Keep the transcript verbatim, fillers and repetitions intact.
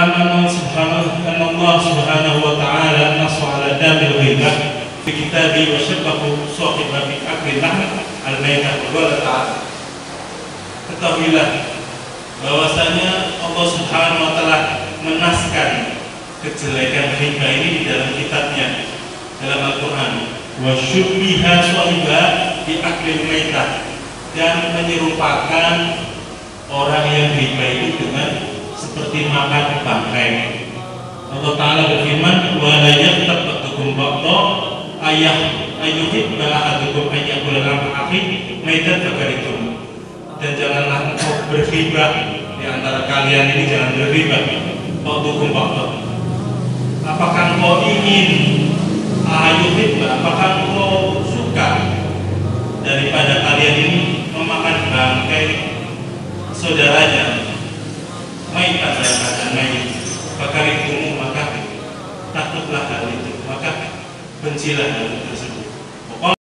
anna subhanahu anna Allah subhanahu wa ta'ala nasu ala damil ghibah fi kitabi wa syabbahu sahiba bi akli lahm al-maitah wa ta'ala. Ketahuilah bahwasanya Allah subhanahu wa ta'ala menaskan kejelekan ghibah ini di dalam kitabnya, dalam Al-Quran. Wa syubbiha sahiba bi akli maitah, dan menyerupakan orang yang ghibah itu dengan seperti makan bangkai. Allah Ta'ala berfirman, wa la yaghtab ba'dukum ba'dha ayah ayyuhibba ahadukum an yakula lahma akhihi maitan fakaritum. Dan janganlah engkau berghibah di antara kalian ini, jangan berghibah ba'dukum ba'dha. Apakah engkau ingin ayyuhibba, apakah engkau suka daripada kalian ini memakan bangkai saudaranya, maitan dalam keadaan mayit, fakaritum, maka takutlah hal itu, maka bencilah hal itu.